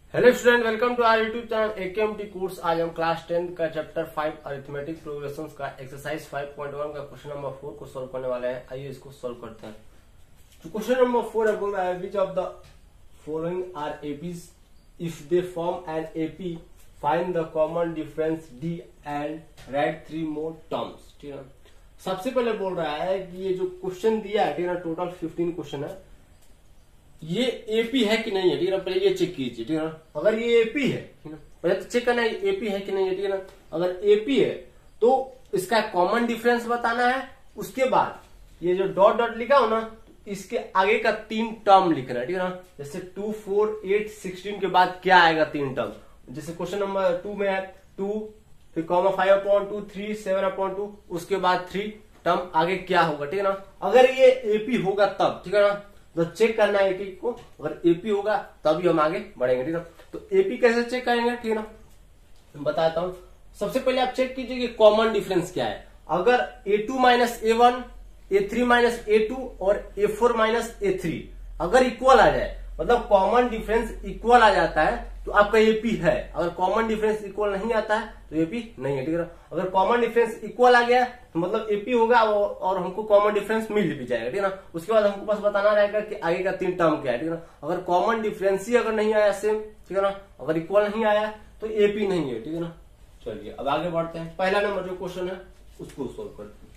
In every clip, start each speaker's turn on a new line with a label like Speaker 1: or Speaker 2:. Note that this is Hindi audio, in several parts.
Speaker 1: Hello student, welcome to our YouTube channel AKMT course. आज हम क्लास 10 का चैप्टर 5 अरिथमेटिक प्रोग्रेशंस का एक्सरसाइज 5.1 का क्वेश्चन नंबर 4 को सॉल्व करने वाले हैं। आइए इसको सॉल्व करते हैं। तो क्वेश्चन नंबर 4 है, बोल रहा है which of the following are APs if they form an AP find the common difference d and write 3 more terms. ठीक है, सबसे पहले बोल रहा है कि ये जो क्वेश्चन दिया है, ठीक है, टोटल 15 क्वेश्चन है, ये एपी है कि नहीं है। ठीक है ना, पहले ये चेक कीजिए। ठीक है ना, अगर ये एपी है, ठीक है ना, पहले तो चेक करना है एपी है कि नहीं है। ठीक है ना, अगर एपी है तो इसका कॉमन डिफरेंस बताना है। उसके बाद ये जो डॉट डॉट लिखा हो ना, इसके आगे का 3 टर्म लिखना है। ठीक है ना, जैसे 2, 4, 8, 16 के बाद क्या आएगा 3 टर्म। जैसे क्वेश्चन नंबर 2 में है 2, फिर कॉमा 5/2, 3, 7/2, उसके बाद 3 टर्म आगे क्या होगा। ठीक है ना, अगर ये एपी होगा तब, ठीक है ना, तो चेक करना है एपी को। अगर एपी होगा तभी हम आगे बढ़ेंगे। ठीक है, तो एपी कैसे चेक करेंगे, ठीक है ना, बताता हूं। सबसे पहले आप चेक कीजिए कि कॉमन डिफरेंस क्या है। अगर A2 minus A1, A3 minus A2 और A4 माइनस A3 अगर इक्वल आ जाए, मतलब कॉमन डिफरेंस इक्वल आ जाता है, तो आपका एपी है। अगर कॉमन डिफरेंस इक्वल नहीं आता है तो एपी नहीं है। ठीक है, अगर कॉमन डिफरेंस इक्वल आ गया तो मतलब एपी होगा और हमको कॉमन डिफरेंस मिल भी जाएगा। ठीक है ना, उसके बाद हमको बस बताना रहेगा कि आगे का 3 टर्म क्या है। ठीक है ना, अगर कॉमन डिफरेंस ही अगर नहीं आया सेम, ठीक है ना, अगर इक्वल नहीं आया तो एपी नहीं है। ठीक है ना, चलिए अब आगे बढ़ते हैं। पहला नंबर जो क्वेश्चन है उसको सोल्व करते हैं।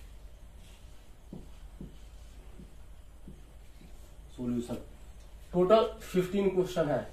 Speaker 1: सॉल्यूशन टोटल 15 क्वेश्चन है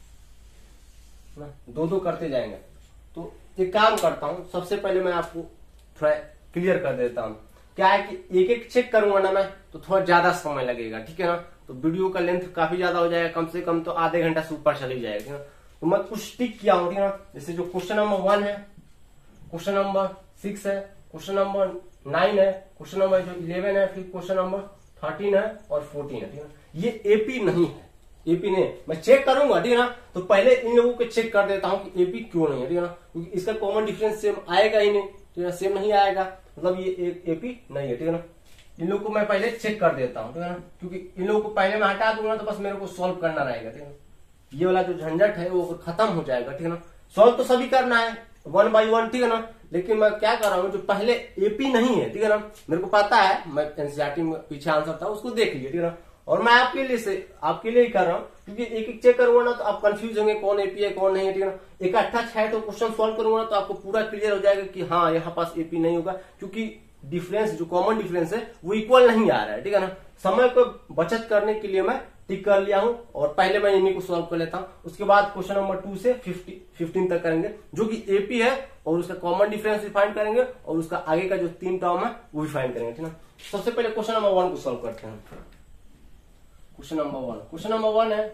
Speaker 1: ना, 2-2 करते जाएंगे। तो एक काम करता हूं, सबसे पहले मैं आपको थोड़ा क्लियर कर देता हूं। क्या है कि एक एक चेक करूंगा ना मैं, तो थोड़ा ज्यादा समय लगेगा। ठीक है ना, तो वीडियो का लेंथ काफी ज्यादा हो जाएगा, कम से कम तो आधे घंटा से ऊपर चली जाएगा। ठीक है, तो मैं कुछ टिक किया हूं। ठीक है ना, जैसे जो क्वेश्चन नंबर 1 है, क्वेश्चन नंबर 6 है, क्वेश्चन नंबर 9 है, क्वेश्चन नंबर 11 है, फिर क्वेश्चन नंबर 13 है और 14 है। ठीक है, ये एपी नहीं है, एपी नहीं। मैं चेक करूंगा, ठीक है ना, तो पहले इन लोगों को चेक कर देता हूं कि एपी क्यों नहीं है। ठीक है ना, क्योंकि इसका कॉमन डिफरेंस सेम आएगा ही नहीं। ठीक है, सेम नहीं आएगा, मतलब ये एपी नहीं है। ठीक है ना, इन लोगों को मैं पहले चेक कर देता हूं। ठीक है ना, क्योंकि इन लोगों को पहले मैं हटा दूंगा तो बस मेरे को सॉल्व करना रहेगा। ठीक है ना, ये वाला जो झंझट है वो खत्म हो जाएगा। ठीक है ना, सॉल्व तो सभी करना है 1 by 1। ठीक है ना, लेकिन मैं क्या कर रहा हूं, जो पहले एपी नहीं है, ठीक है ना, मेरे को पता है, मैं एनसीईआरटी में पीछे आंसर था उसको देख लीजिए। ठीक है ना, और मैं आपके लिए ही कर रहा हूँ, क्योंकि एक एक चेक करूंगा ना तो आप कंफ्यूज होंगे कौन एपी है कौन नहीं है। ठीक है ना, इकट्ठा 6 तो क्वेश्चन सॉल्व करूंगा ना तो आपको पूरा क्लियर हो जाएगा कि हाँ यहाँ पास एपी नहीं होगा, क्योंकि डिफरेंस जो कॉमन डिफरेंस है वो इक्वल नहीं आ रहा है। ठीक है ना, समय को बचत करने के लिए मैं टिक कर लिया हूं और पहले मैं इन्हीं को सॉल्व कर लेता हूं। उसके बाद क्वेश्चन नंबर 2 से 15 तक करेंगे, जो कि एपी है, और उसका कॉमन डिफरेंस भी फाइंड करेंगे और उसका आगे का जो 3 टर्म है वो भी फाइंड करेंगे। ठीक है, सबसे पहले क्वेश्चन नंबर 1 को सॉल्व करते हैं। क्वेश्चन नंबर 1 है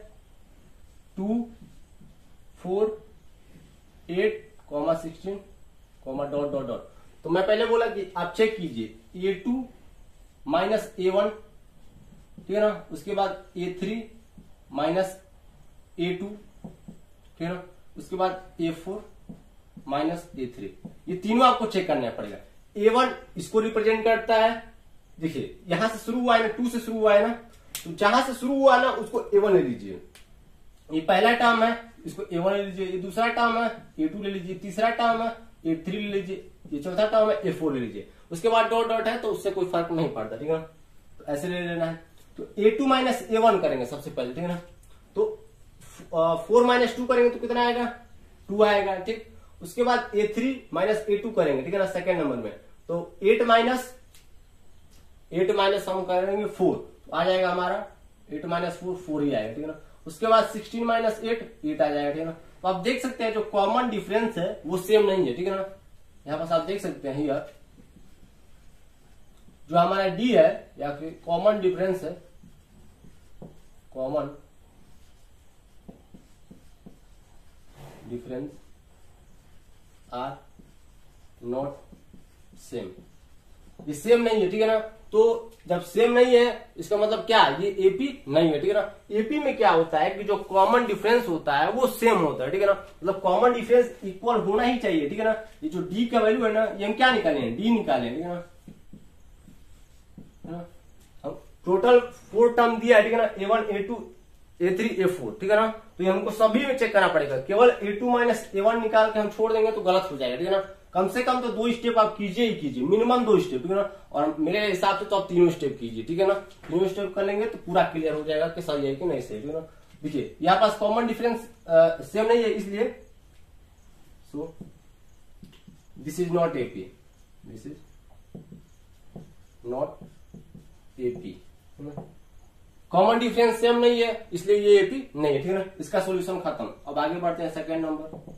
Speaker 1: 2, 4, 8, 16, डॉट डॉट डॉट। तो मैं पहले बोला कि आप चेक कीजिए A2 माइनस A1, ठीक है ना, उसके बाद A3 माइनस A2, ठीक है ना, उसके बाद A4 माइनस A3। ये तीनों आपको चेक करना पड़ेगा। A1 इसको रिप्रेजेंट करता है, देखिए यहां से शुरू हुआ है ना, 2 से शुरू हुआ है ना, तो जहां से शुरू हुआ ना उसको A1 ले लीजिए। ये पहला टर्म है, इसको A1 ले लीजिए। ये दूसरा टर्म है A2 ले लीजिए। तीसरा टर्म है A3 ले लीजिए। ये चौथा टर्म है A4 ले लीजिए। उसके बाद डॉट डॉट है तो उससे कोई फर्क नहीं पड़ता। ठीक है ना, तो ऐसे ले लेना है। तो A2 माइनस A1 करेंगे सबसे पहले। ठीक है ना, तो 4 माइनस 2 करेंगे तो कितना आएगा, 2 आएगा। ठीक, उसके बाद A3 माइनस A2 करेंगे। ठीक है ना, सेकेंड नंबर में तो 8 माइनस हम करेंगे 4, तो आ जाएगा हमारा 8 माइनस 4 ही आएगा। ठीक है ना, उसके बाद 16 माइनस 8 आ जाएगा। ठीक है ना, तो आप देख सकते हैं जो कॉमन डिफरेंस है वो सेम नहीं है। ठीक है ना, यहां पास आप देख सकते हैं हियर जो हमारा डी है या फिर कॉमन डिफरेंस है, common difference are not same, ये सेम नहीं है। ठीक है ना, तो जब सेम नहीं है इसका मतलब क्या, ये एपी नहीं है। ठीक है ना, एपी में क्या होता है कि जो कॉमन डिफरेंस होता है वो सेम होता है। ठीक है ना, मतलब कॉमन डिफरेंस इक्वल होना ही चाहिए। ठीक है ना, ये जो डी का वैल्यू है ना, ये हम क्या निकाले हैं, डी निकाले हैं। ठीक है ना, हम टोटल 4 टर्म दिया है। ठीक है ना, A1 A2 A3 A4, ठीक है ना। तो ये हमको सभी में चेक करना पड़ेगा, केवल A2 माइनस A1 निकाल के हम छोड़ देंगे तो गलत हो जाएगा, ठीक है ना। कम से कम तो 2 स्टेप आप कीजिए ही कीजिए, मिनिमम 2 स्टेप, ठीक है ना। और मेरे हिसाब से तो आप 3 स्टेप कीजिए, ठीक है ना। 3 स्टेप कर लेंगे तो पूरा क्लियर हो जाएगा कि सही है कि नहीं सही, ठीक है ना। देखिए यहाँ पास कॉमन डिफरेंस सेम नहीं है, इसलिए so this is not AP, this is not AP। Common difference same नहीं है इसलिए ये AP नहीं है, ठीक है ना। इसका सॉल्यूशन खत्म। अब आगे बढ़ते हैं सेकंड नंबर।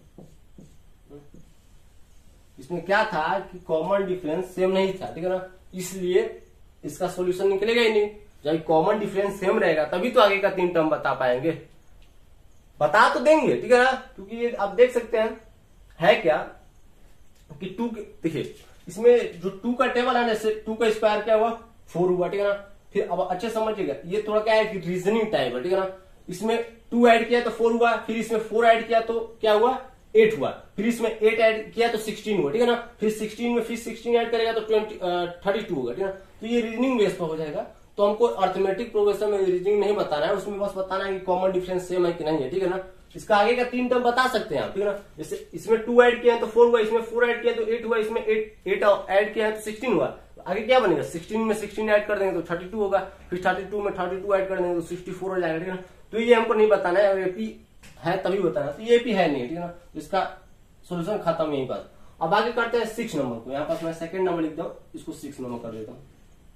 Speaker 1: इसमें क्या था कि कॉमन डिफरेंस सेम नहीं था, ठीक है ना, इसलिए इसका सॉल्यूशन निकलेगा ही नहीं। जब कॉमन डिफरेंस सेम रहेगा तभी तो आगे का 3 टर्म बता पाएंगे, बता तो देंगे, ठीक है ना। क्योंकि ये आप देख सकते हैं है क्या कि 2, देखिए इसमें जो 2 का टेबल है ना, जैसे 2 का स्क्वायर क्या हुआ 4 हुआ, ठीक है ना। फिर अब अच्छे समझिएगा, ये थोड़ा क्या है कि रीजनिंग टाइप है, ठीक है ना। इसमें 2 ऐड किया तो 4 हुआ, फिर इसमें 4 ऐड किया तो क्या हुआ 8 हुआ, फिर इसमें 8 ऐड किया तो 16 हुआ, ठीक है ना। फिर 16 में फिर 16 ऐड करेगा तो 32 होगा, ठीक है ना। तो ये रीजनिंग बेस पर हो जाएगा। तो हमको अर्थमेटिक प्रोग्रेशन में रीजनिंग नहीं बताना है, उसमें बस बताना है कि कॉमन डिफरेंस सेम है कि नहीं है, ठीक है ना। इसका आगे का 3 टर्म बता सकते हैं आप, ठीक है ना। जैसे इसमें 2 ऐड किया तो 4 हुआ, इसमें 4 ऐड किया तो 8 हुआ, इसमें 8 ऐड किया है तो 16 हुआ। आगे क्या बनेगा, 16 में 16 ऐड कर देंगे तो 32 होगा, फिर 32 में 32 ऐड कर देंगे तो 64 हो जाएगा, ठीक है ना। तो ये हमको नहीं बताना है, AP है तभी बताना है, तो ये AP है नहीं, ठीक है ना। इसका सोल्यूशन खत्म यहीं पर। अब आगे करते हैं 6 नंबर को। यहाँ पास मैं सेकंड नंबर लिख दूं, इसको 6 नंबर कर देता हूँ।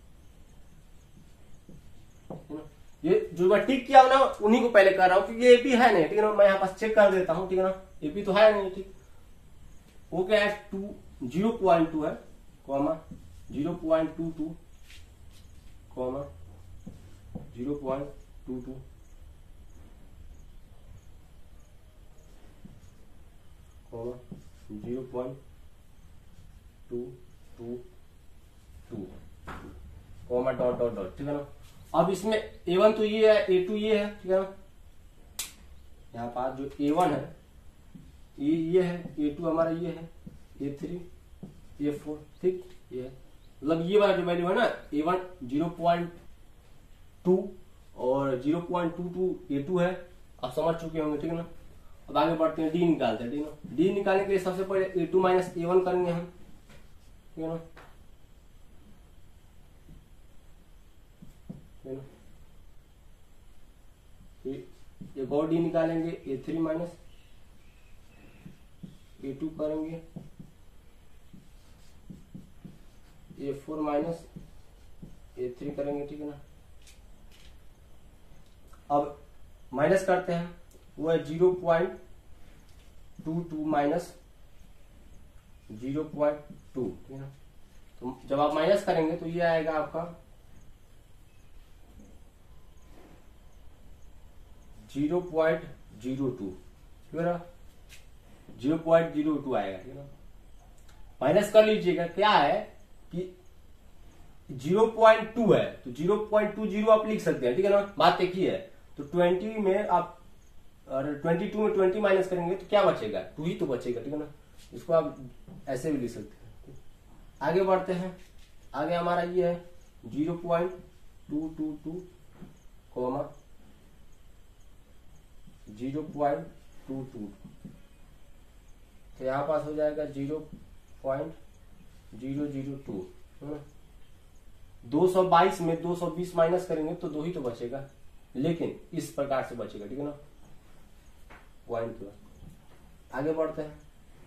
Speaker 1: ये जो मैं टिक किया ना उन्हीं को पहले कर रहा हूँ क्योंकि ये AP है नहीं, ठीक है ना। मैं यहाँ पास चेक कर देता हूँ, ठीक है ना। AP तो है नहीं, ठीक। वो क्या है 0.2 है, comma 0.22, comma 0.22, comma 0.222, comma dot dot dot, ठीक है ना। अब इसमें A1 तो ये है, A2 ये है, ठीक है ना। यहाँ पास जो A1 है ये है, A2 हमारा ये है, A3 A4, ठीक। ये है मतलब ये वाला जो वैल्यू है ना A1 0.2 और 0.22 A2 है, आप समझ चुके होंगे, ठीक है ना। अब आगे बढ़ते हैं, D निकालते हैं, ठीक है ना। D निकालने के लिए सबसे पहले A2 माइनस A1 करेंगे हम, ठीक है ना। फिर एक और D निकालेंगे, A3 माइनस A2 करेंगे, A4 माइनस A3 करेंगे, ठीक है ना। अब माइनस करते हैं, वो है 0.22 माइनस 0.2, ठीक है ना। तो जब आप माइनस करेंगे तो ये आएगा आपका 0.02, ठीक है ना। 0.02 आएगा, ठीक है ना। माइनस कर लीजिएगा, क्या है कि 0.2 है तो 0.20 आप लिख सकते हैं, ठीक है ना। बात एक ही है। तो 20 में आप और 22 में 20 माइनस करेंगे तो क्या बचेगा, 2 ही तो बचेगा, ठीक है ना। इसको आप ऐसे भी लिख सकते हैं। आगे बढ़ते हैं, आगे हमारा ये है 0.222, कॉमा 0.22, तो यहाँ पास हो जाएगा 0.002, है ना। 222 में 220 माइनस करेंगे तो 2 ही तो बचेगा, लेकिन इस प्रकार से बचेगा, ठीक है ना, पॉइंट प्लस। आगे बढ़ते हैं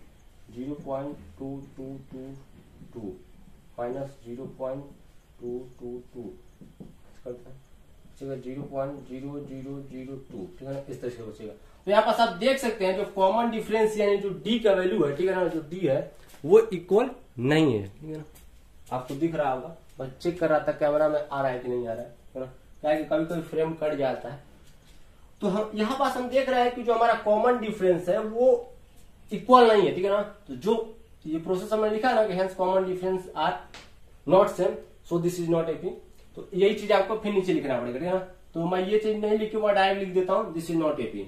Speaker 1: 0.2222 माइनस 0.222 करते हैं, बचेगा 0.0002, ठीक है ना। इस तरह से बचेगा। तो यहाँ पास आप देख सकते हैं जो कॉमन डिफरेंस यानी जो D का वैल्यू है, ठीक है ना, जो D है वो इक्वल नहीं है, ठीक है ना। आपको दिख रहा होगा, बस चेक कर रहा था कैमरा में आ रहा है कि नहीं आ रहा है ना। क्या है कि कभी कभी फ्रेम कट जाता है। तो हम यहाँ पास हम देख रहे हैं कि जो हमारा कॉमन डिफरेंस है वो इक्वल नहीं है, ठीक है ना। तो जो ये प्रोसेस हमने लिखा है ना कि hence common difference are not same, so this is not AP, तो यही चीज आपको फिर नीचे लिखना पड़ेगा, ठीक है ना। तो मैं ये चीज नहीं लिख के वो डायरेक्ट लिख देता हूं, this is not AP।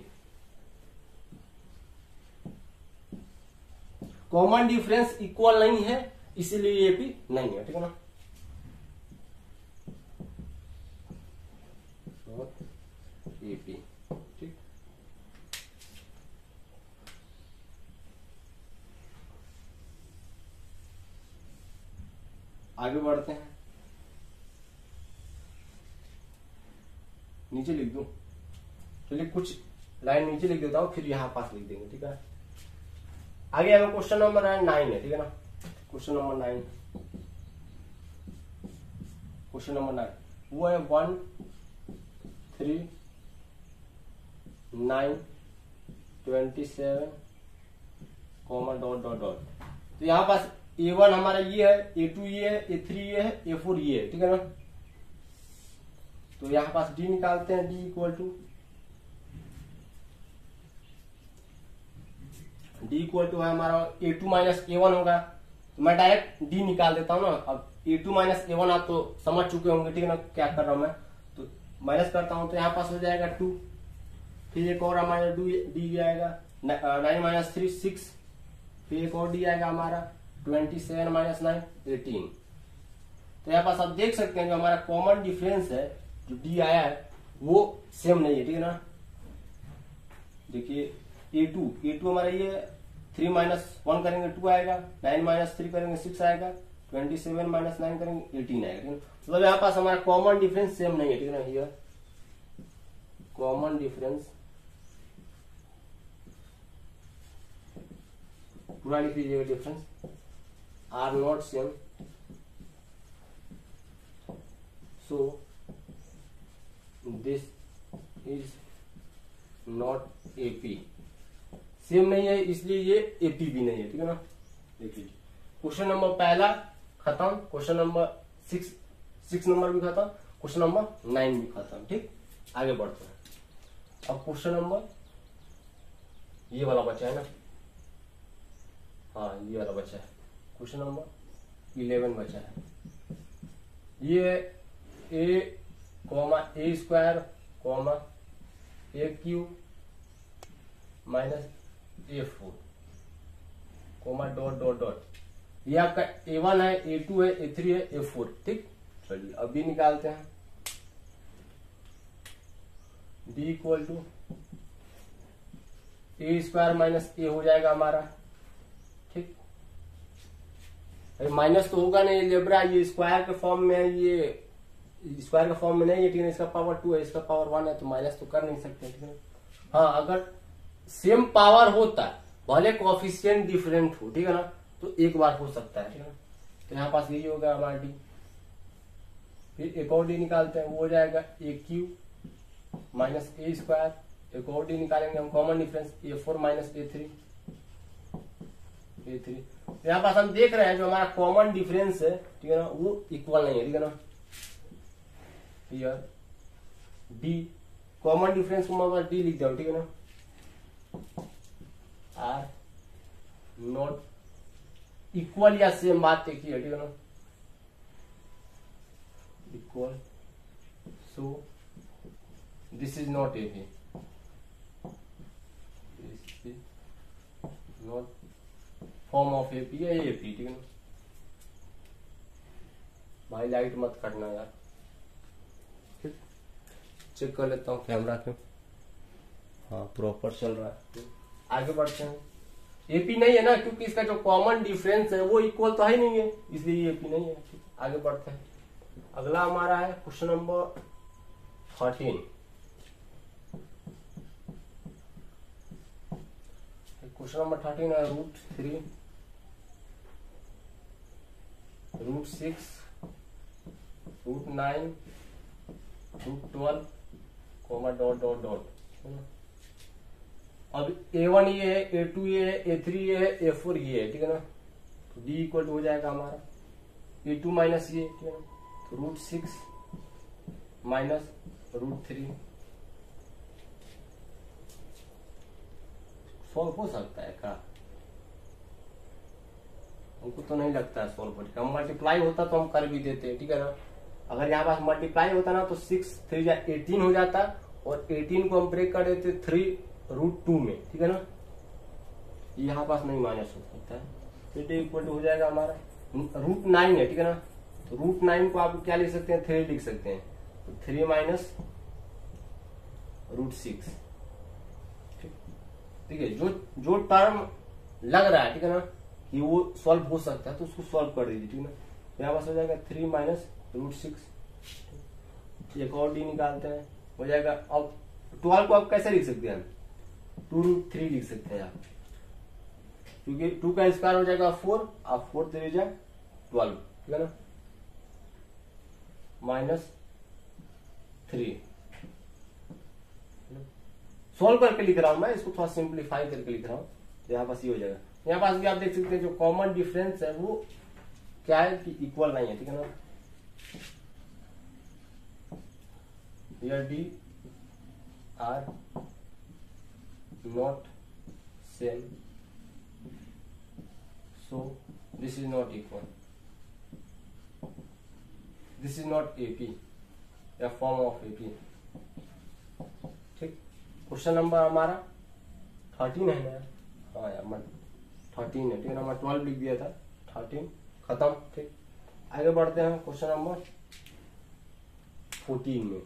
Speaker 1: Common difference equal नहीं है इसीलिए AP नहीं है, ठीक है ना। AP आगे बढ़ते हैं, नीचे लिख दूं, चलिए कुछ लाइन नीचे लिख देता हूं, फिर यहां पास लिख देंगे, ठीक है। आगे हमें क्वेश्चन नंबर 9 है, ठीक है ना। क्वेश्चन नंबर 9, क्वेश्चन नंबर 9 वो है 1 3 9 27 कॉमा डॉट डॉट डॉट। तो यहाँ पास A1 हमारा ये है, A2 ये है, A3 ये है, A4 ये है, ठीक है ना। तो यहाँ पास D निकालते हैं, D इक्वल टू है हमारा A2 माइनस A1 होगा। तो मैं डायरेक्ट D निकाल देता हूँ ना। अब A2 माइनस A1 आप तो समझ चुके होंगे, ठीक है ना, क्या कर रहा हूं मैं। तो माइनस करता हूं तो यहाँ पास हो जाएगा 2, फिर एक और हमारा D आएगा 9 माइनस 3 6, फिर एक और D आएगा हमारा 27 माइनस 9 18। तो यहाँ पास आप देख सकते हैं जो हमारा कॉमन डिफरेंस है, जो D आया है वो सेम नहीं है, ठीक है ना। देखिए A2 हमारा ये 3 माइनस 1 करेंगे 2 आएगा, 9 माइनस 3 करेंगे 6 आएगा, 27 माइनस 9 करेंगे 18 आएगा, ठीक है। मतलब यहाँ पास हमारा कॉमन डिफरेंस सेम नहीं है, ठीक है ना। हियर कॉमन डिफरेंस पूरा लिख लीजिएगा, difference are not same, so this is not AP. Same नहीं है इसलिए ये एपी भी नहीं है, ठीक है ना। देखिए क्वेश्चन नंबर पहला खत्म, क्वेश्चन नंबर 6 नंबर भी खत्म, क्वेश्चन नंबर 9 भी खत्म, ठीक। आगे बढ़ते हैं। अब क्वेश्चन नंबर ये वाला बचा है ना, हाँ ये वाला बचा है, क्वेश्चन नंबर 11 बचा है। ये a comma a square comma a cube minus A4 comma dot dot dot, ये आपका A1 है, A2 है, A3 है, A4, ठीक। चलिए अब भी निकालते हैं। D equal to a square minus a हो जाएगा हमारा, ठीक। माइनस तो होगा नहीं, लेब्रा ये स्क्वायर के फॉर्म में है, ये स्क्वायर के फॉर्म में नहीं है, ठीक है। इसका पावर 2 है, इसका पावर 1 है, तो माइनस तो कर नहीं सकते, ठीक है। हाँ अगर सेम पावर होता है, भले कोफिशिएंट डिफरेंट हो, ठीक है ना, तो एक बार हो सकता है, ठीक है। तो यहाँ पास यही होगा हमारा D। फिर एक और D निकालते हैं, वो हो जाएगा a cube minus a square, एक और D निकालेंगे हम common difference A4 minus A3। तो यहाँ पास हम देख रहे हैं जो हमारा कॉमन डिफरेंस है, ठीक है ना, वो इक्वल नहीं है, ठीक है ना। हियर D कॉमन डिफरेंस को मैं D लिख दो, ठीक है ना। आर नॉट इक्वल या सेम, बात देखिए, ठीक है ना, equal, so this is not AP, this is not form of AP है, एपी, ठीक है ना। भाई लाइट मत करना यार, ठीक। चेक कर लेता हूँ कैमरा क्यों, हाँ प्रॉपर चल रहा है। आगे बढ़ते हैं। एपी नहीं है ना, क्योंकि इसका जो कॉमन डिफरेंस है वो इक्वल तो है नहीं है, इसलिए एपी नहीं है। आगे बढ़ते हैं। अगला हमारा है क्वेश्चन नंबर 13। क्वेश्चन नंबर 13 है √3 √6 √9 √12 कॉमा डॉट डॉट डॉट। अब A1 ये है, A2 ये है, A3 ये है, A4 ये है, ठीक है ना। तो D इक्वल हो जाएगा हमारा A2 माइनस ये, ठीक है ना। तो √6 माइनस √3 सॉल्व हो सकता है क्या? हमको तो नहीं लगता है सॉल्व हो जाएगा। मल्टीप्लाई होता तो हम कर भी देते, ठीक है ना। अगर यहाँ पास मल्टीप्लाई होता ना तो 6 3 18 हो जाता, और 18 को हम ब्रेक कर देते 3 √2 में, ठीक है ना। यहाँ पास नहीं माइनस हो सकता है, तो D इक्वल हो जाएगा हमारा √9 है, ठीक है ना। तो √9 को आप क्या लिख सकते हैं, 3 लिख सकते हैं। तो 3 माइनस √6, ठीक है। जो टर्म लग रहा है, ठीक है ना, कि वो सॉल्व हो सकता है, तो उसको सॉल्व कर दीजिए, ठीक है ना। यहाँ पास हो जाएगा 3 माइनस रूट 6, एक और डी निकालते हैं, हो जाएगा। अब 12 को आप कैसे लिख सकते हैं, 2√3 लिख सकते हैं आप, क्योंकि 2 का स्क्वायर हो जाएगा 4, आप 4 3 जा 12, ठीक है ना, -3। सॉल्व करके लिख रहा हूं मैं, इसको थोड़ा सिंप्लीफाई करके लिख रहा हूं, तो यहाँ पास ये हो जाएगा। यहाँ पास भी आप देख सकते हैं जो कॉमन डिफरेंस है वो क्या है कि इक्वल नहीं है, ठीक है ना। Here D are not same, so this is not equal, this is not AP या फॉर्म ऑफ AP, ठीक। क्वेश्चन नंबर हमारा 13 है ना, हाँ यार 13 है, ठीक है ना, मैं 12 लिख दिया था, 13 खत्म, ठीक। आगे बढ़ते हैं क्वेश्चन नंबर 14 में।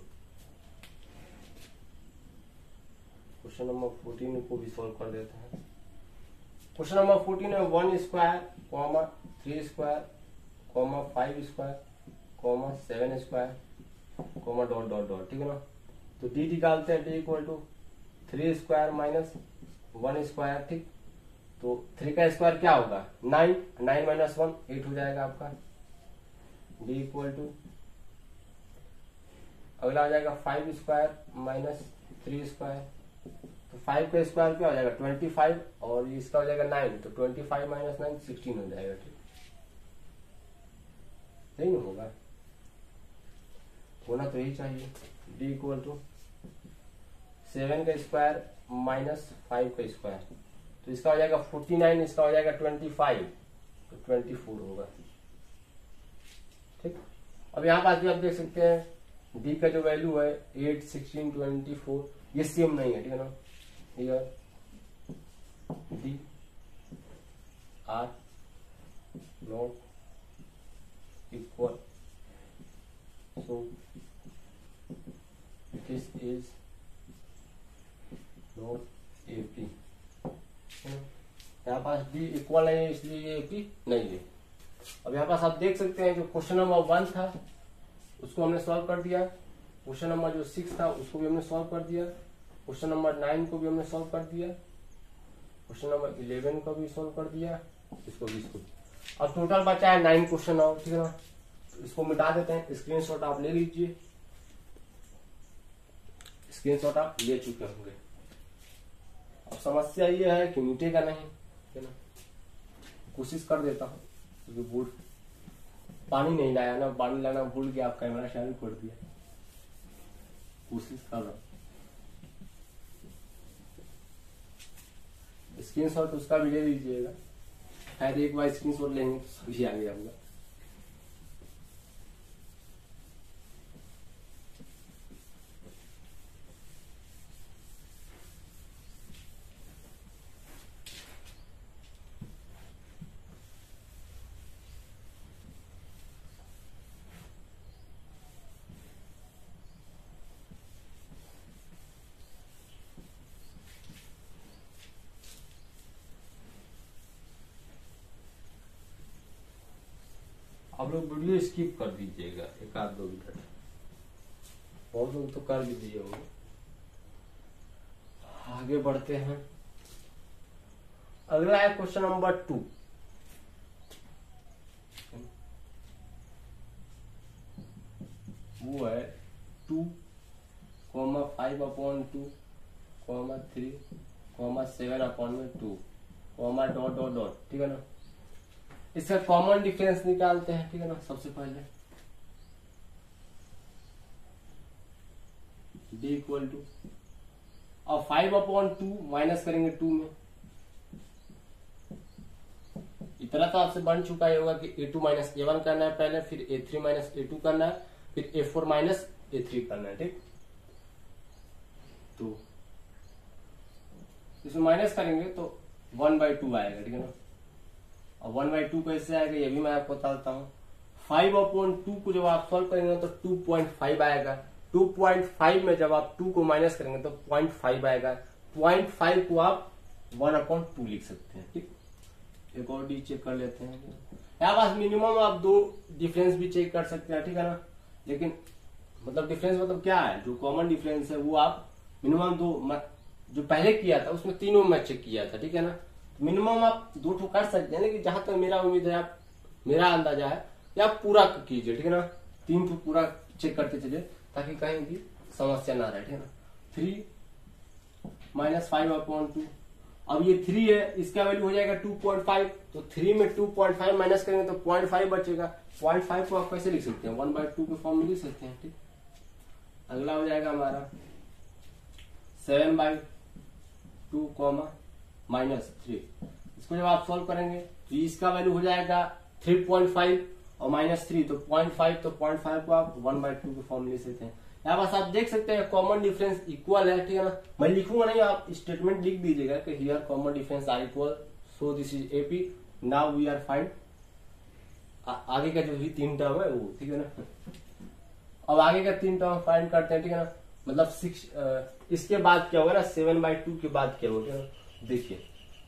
Speaker 1: क्वेश्चन नंबर 14 को भी सॉल्व कर देते हैं। क्वेश्चन नंबर 14 है 1 square, 3 square, 5 square, 7 square, dot dot dot, ठीक है ना। तो डी निकालते हैं, d equal to 3 square minus 1 square, ठीक। तो 3 का स्क्वायर क्या होगा 9, 9 माइनस 1 8 हो जाएगा आपका। डी इक्वल टू अगला आ जाएगा 5 स्क्वायर माइनस 3 स्क्वायर, तो 5 का स्क्वायर क्या हो जाएगा 25, और इसका हो जाएगा 9, तो 25 माइनस 9 16 हो जाएगा, ठीक। नहीं होगा, होना तो यही चाहिए। डी इक्वल टू 7 का स्क्वायर माइनस 5 का स्क्वायर, तो इसका हो जाएगा 49, इसका हो जाएगा 25, तो 24 होगा, ठीक। अब यहाँ पास भी आप देख सकते हैं डी का जो वैल्यू है 8, 16, 24 ये सेम नहीं है, ठीक है ना। Here d are not equal, so this is not AP। यहाँ पास D इक्वल नहीं है इसलिए ये AP नहीं है। अब यहाँ पास आप देख सकते हैं जो क्वेश्चन नंबर 1 था उसको हमने सॉल्व कर दिया, क्वेश्चन नंबर जो 6 था उसको भी हमने सॉल्व कर दिया, क्वेश्चन नंबर 9 को भी हमने सॉल्व कर दिया, क्वेश्चन नंबर 11 को भी सॉल्व कर दिया, इसको भी, इसको। अब टोटल बचा है 9 क्वेश्चन और, ठीक है ना। इसको मिटा देते हैं, स्क्रीनशॉट आप ले लीजिए, स्क्रीनशॉट आप ले चुके होंगे। अब समस्या ये है कि मिटेगा नहीं, है ना। कोशिश कर देता हूँ क्योंकि बोर्ड पानी नहीं लाया ना, पानी लाना भूल गया, आप कैमरा शायद खोल दिया, कोशिश कर रहा हूँ। स्क्रीनशॉट उसका भी ले लीजिएगा, शायद एक बार स्क्रीनशॉट लेंगे तो सभी आ गया होगा। आप लोग वीडियो स्किप कर दीजिएगा 1-2 मिनट, बहुत लोग तो कर भी दिए होंगे। आगे बढ़ते हैं, अगला है क्वेश्चन नंबर 2। वो है 2, 5/2, 3, 7/2, डॉट डॉट डॉट, ठीक है ना। इसका कॉमन डिफरेंस निकालते हैं, ठीक है ना। सबसे पहले डी इक्वल टू, और 5/2 माइनस करेंगे 2 में, इतना तो आपसे बन चुका ही होगा कि A2 माइनस A1 करना है पहले, फिर A3 माइनस A2 करना है, फिर A4 माइनस A3 करना है, ठीक। तो इसमें माइनस करेंगे तो 1/2 आएगा, ठीक है ना। और 1/2 कैसे आएगा ये भी मैं आपको बताता हूँ। 5/2 को जब आप सॉल्व करेंगे तो 2.5 आएगा, 2.5 में जब आप 2 को माइनस करेंगे तो 0.5 आएगा, 0.5 को आप 1/2 लिख सकते हैं, ठीक। एक और डी चेक कर लेते हैं। यहाँ पास मिनिमम आप 2 डिफरेंस भी चेक कर सकते हैं, ठीक है ना। लेकिन मतलब डिफरेंस मतलब क्या है, जो कॉमन डिफरेंस है वो आप मिनिमम 2 जो पहले किया था उसमें तीनों में चेक किया था, ठीक है ना। मिनिमम आप 2 ठो कर सकते हैं, लेकिन जहां तक मेरा उम्मीद है आप मेरा अंदाजा है कि आप पूरा कीजिए, ठीक है ना। 3 ठो पूरा चेक करते चलिए ताकि कहीं भी समस्या ना रहे, ठीक है ना। 3 - 5/2। अब ये 3 है, इसका वैल्यू हो जाएगा 2.5, तो 3 में 2.5 माइनस करेंगे तो 0.5 बचेगा। 0.5 को आप कैसे लिख सकते हैं, 1/2 के फॉर्म में लिख सकते हैं, ठीक। अगला हो जाएगा हमारा 7/2 -3। इसको जब आप सॉल्व करेंगे तो इसका वैल्यू हो जाएगा 3.5 और -3 तो 0.5, तो 0.5 को आप 1/2 के फॉर्म में लिख सकते हैं। यहाँ पास आप देख सकते हैं कॉमन डिफरेंस इक्वल है, ठीक है ना। मैं लिखूंगा नहीं, आप स्टेटमेंट लिख दीजिएगा कि here common difference are equal, so this is AP, now we are find. आगे का जो भी 3 टर्म है वो, ठीक है ना। अब आगे का 3 टर्म फाइंड करते हैं, ठीक है ना। मतलब 6 इसके बाद क्या होगा ना, 7/2 के बाद क्या होगा, देखिए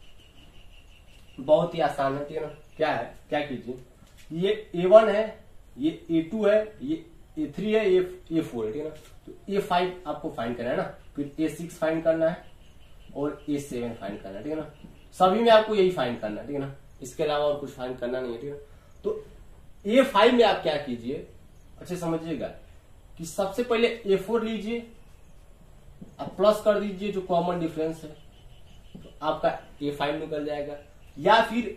Speaker 1: बहुत ही आसान है, ठीक है ना। क्या है, क्या कीजिए, ये A1 है, ये A2 है, ये A3 है, ये A4 है, ठीक है ना। तो A5 आपको फाइंड करना है ना, फिर A6 फाइंड करना है और A7 फाइंड करना है, ठीक है ना। सभी में आपको यही फाइंड करना है, ठीक है ना। इसके अलावा और कुछ फाइंड करना नहीं है, ठीक है। तो A5 में आप क्या कीजिए, अच्छे समझिएगा कि सबसे पहले A4 लीजिए, आप प्लस कर दीजिए जो कॉमन डिफरेंस है, तो आपका A5 निकल जाएगा। या फिर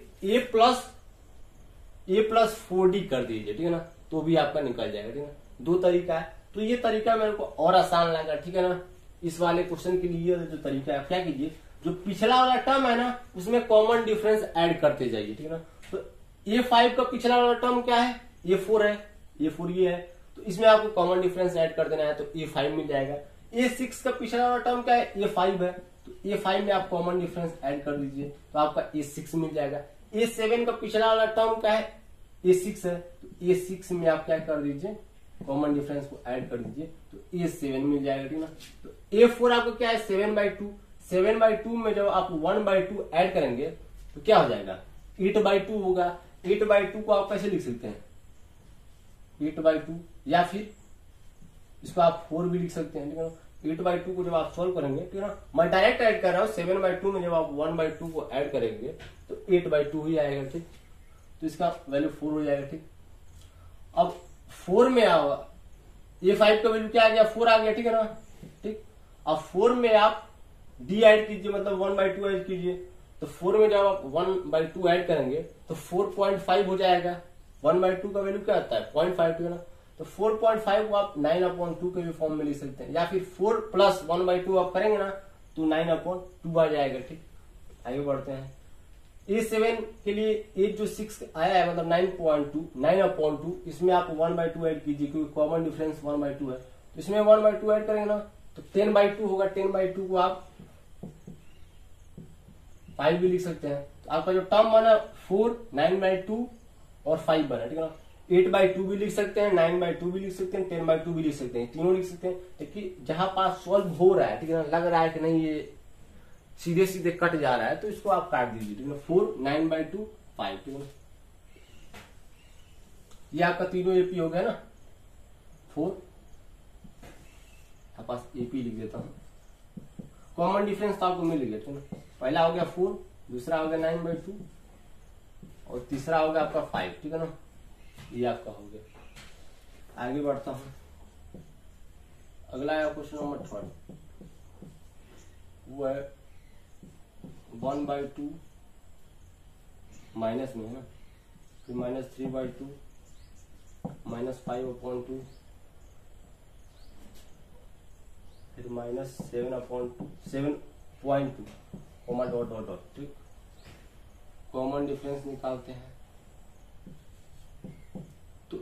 Speaker 1: A+4D कर दीजिए, ठीक है ना, तो भी आपका निकल जाएगा, ठीक है ना। 2 तरीका है, तो ये तरीका मेरे को और आसान लगा, ठीक है ना। इस वाले क्वेश्चन के लिए जो तरीका है, क्या कीजिए, जो पिछला वाला टर्म है ना उसमें कॉमन डिफरेंस ऐड करते जाइए, ठीक है ना। तो A5 का पिछला वाला टर्म क्या है, A4 है, A4 ये है, तो इसमें आपको कॉमन डिफरेंस ऐड कर देना है, तो A5 मिल जाएगा। A6 का पिछला वाला टर्म क्या है, A5 है, तो A5 में आप कॉमन डिफरेंस ऐड कर दीजिए तो आपका A6 मिल जाएगा। A7 का पिछला वाला टर्म क्या है, A6 है, तो A6 में आप क्या कर दीजिए, कॉमन डिफरेंस को ऐड कर दीजिए तो A7 मिल जाएगा, ठीक है ना। तो A4 आपको क्या है, 7/2। 7/2 में जब आप 1/2 ऐड करेंगे तो क्या हो जाएगा, 8/2 होगा। 8/2 को आप कैसे लिख सकते हैं, 8/2, या फिर इसको आप 4 भी लिख सकते हैं, ठीक है ना। 8/2 को जब आप सॉल्व करेंगे, ठीक है ना, मैं डायरेक्ट ऐड कर रहा हूँ, 7/2 में जब आप 1/2 को ऐड करेंगे तो 8/2 ही आएगा, ठीक। तो इसका वैल्यू 4 हो जाएगा, ठीक। अब 4 में आओ, A5 का वैल्यू क्या आ गया, 4 आ गया, ठीक है ना, ठीक। अब 4 में आप D ऐड कीजिए, मतलब 1/2 ऐड कीजिए, तो 4 में जब आप 1/2 ऐड करेंगे तो 4.5 हो जाएगा। 1/2 का वैल्यू क्या आता है, 0.5, ठीक है ना। तो 4.5 को आप 9/2 के भी फॉर्म में लिख सकते हैं, या फिर 4 + 1/2 आप करेंगे ना तो 9/2 आ जाएगा, ठीक। आगे बढ़ते हैं। A7 के लिए A जो 6 आया है, मतलब 9/2, इसमें आप 1/2 ऐड कीजिए क्योंकि कॉमन डिफरेंस 1/2 है, तो इसमें 1/2 ऐड करेंगे ना तो 10/2 होगा। 10/2 को आप 5 भी लिख सकते हैं। तो आपका जो टर्म बना 4, 9/2 और 5 बना, ठीक है ना। 8/2 भी लिख सकते हैं, 9/2 भी लिख सकते हैं, 10/2 भी लिख सकते हैं, तीनों लिख सकते हैं। लेकिन जहां पास सॉल्व हो रहा है, ठीक है ना, लग रहा है कि नहीं ये सीधे सीधे कट जा रहा है, तो इसको आप काट दीजिए, ठीक है। 4, 9/2, 5, ठीक है। ये आपका तीनों एपी हो गया ना। 4 पास एपी लिख देता हूं। कॉमन डिफरेंस तो आपको मिल गया, ठीक है। पहला हो गया 4, दूसरा हो गया 9/2 और तीसरा हो गया आपका 5, ठीक है ना। ये आपका हो गया। आगे बढ़ता हूं, अगला है क्वेश्चन नंबर 3, वो है 1/2 माइनस में है ना, फिर -3/2 -5/2 फिर -7/2 कॉमा डॉट डॉट डॉट, ठीक। कॉमन डिफरेंस निकालते हैं तो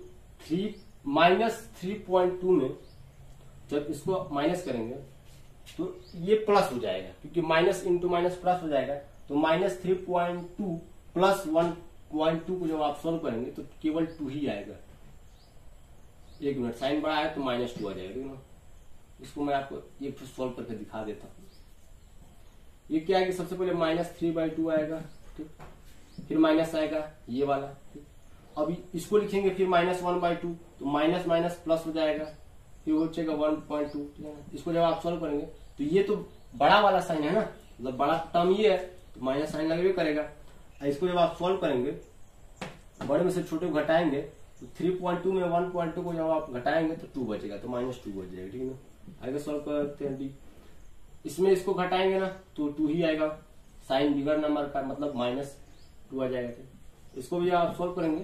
Speaker 1: 3 में जब इसको माइनस करेंगे तो ये प्लस हो जाएगा, क्योंकि माइनस इंटू माइनस प्लस हो जाएगा। तो -3.2 + 1.2 को जब आप सॉल्व करेंगे तो केवल 2 ही आएगा। 1 मिनट, साइन बड़ा है तो -2 आ जाएगा ना। इसको मैं आपको एक सॉल्व करके दिखा देता हूँ। ये क्या है कि सबसे पहले -3/2 आएगा, ठीक। फिर माइनस आएगा ये वाला। अब इसको लिखेंगे फिर -1/2, तो माइनस माइनस प्लस हो जाएगा, फिर हो जाएगा 1.2, ठीक है ना। इसको जब आप सॉल्व करेंगे तो ये तो बड़ा वाला साइन है ना, मतलब बड़ा टर्म ये है तो माइनस साइन लगेगा करेगा। इसको जब आप सॉल्व करेंगे बड़े में से छोटे को घटाएंगे तो 3.2 में 1.2 को जब आप घटाएंगे तो 2 बचेगा, तो -2 बच जाएगा, ठीक है ना। आगे सॉल्व करते हैं डी। इसमें इसको घटाएंगे ना तो 2 ही आएगा, साइन बिगड़ नंबर का मतलब -2 आ जाएगा, ठीक। इसको भी आप सॉल्व करेंगे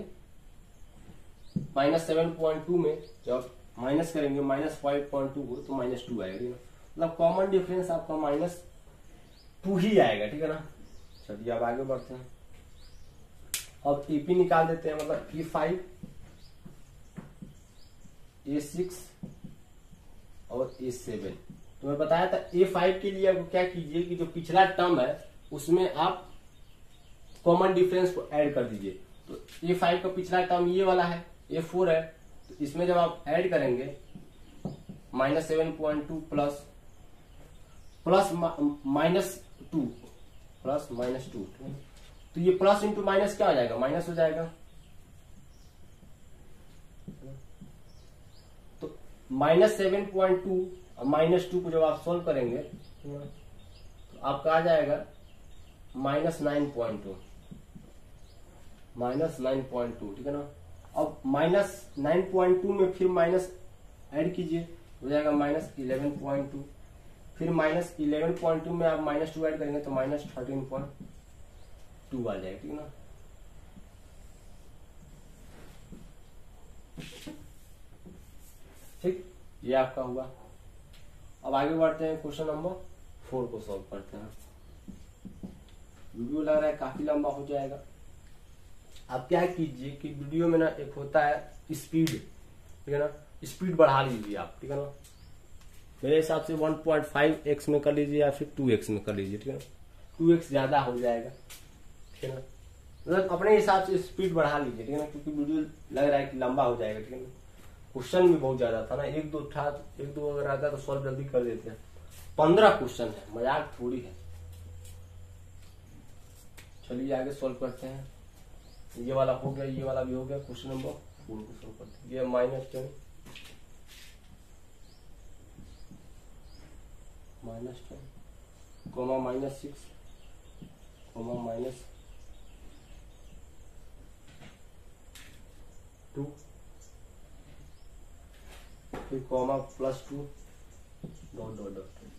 Speaker 1: -7.2 में जब माइनस करेंगे -5.2 को तो -2 आएगा, ठीक है। मतलब कॉमन डिफरेंस आपका -2 ही आएगा, ठीक है ना। चलिए अब आगे बढ़ते हैं। अब एपी निकाल देते हैं, मतलब E5 A6 और A7। तो मैं बताया था A5 के लिए आपको क्या कीजिए कि जो पिछला टर्म है उसमें आप कॉमन डिफरेंस को ऐड कर दीजिए। तो A5 का पिछला टर्म ये वाला है, A4 है, तो इसमें जब आप ऐड करेंगे -7.2 प्लस -2 प्लस -2, तो ये प्लस इंटू माइनस क्या हो जाएगा, माइनस हो जाएगा। तो -7.2 और -2 को जब आप सोल्व करेंगे तो आपका आ जाएगा -9.2, ठीक है ना। अब -9.2 में फिर माइनस ऐड कीजिए, हो जाएगा -11.2, फिर -11.2 में आप -2 ऐड करेंगे तो -13.2 आ जाएगा, ठीक है ना। ठीक, ये आपका हुआ। अब आगे बढ़ते हैं, क्वेश्चन नंबर 4 को सॉल्व करते हैं। वीडियो लग रहा है काफी लंबा हो जाएगा। आप क्या कीजिए कि वीडियो में ना एक होता है स्पीड, ठीक है ना, स्पीड बढ़ा लीजिए आप, ठीक है ना। मेरे हिसाब से 1.5x में कर लीजिए या फिर 2x में कर लीजिए, ठीक है ना। 2x ज्यादा हो जाएगा, ठीक है ना। मतलब अपने हिसाब से स्पीड बढ़ा लीजिए, ठीक है ना, क्योंकि वीडियो लग रहा है कि लंबा हो जाएगा, ठीक है ना। क्वेश्चन भी बहुत ज्यादा था ना, एक दो अगर आता तो सॉल्व जल्दी कर देते हैं। 15 क्वेश्चन है, मजाक थोड़ी है। चलिए आगे सॉल्व करते हैं। ये वाला हो गया, ये वाला भी हो गया। क्वेश्चन नंबर 4 को सॉल्व करते हैं। ये -10 कोमा -6 कोमा -2 फिर कोमा +2 डॉट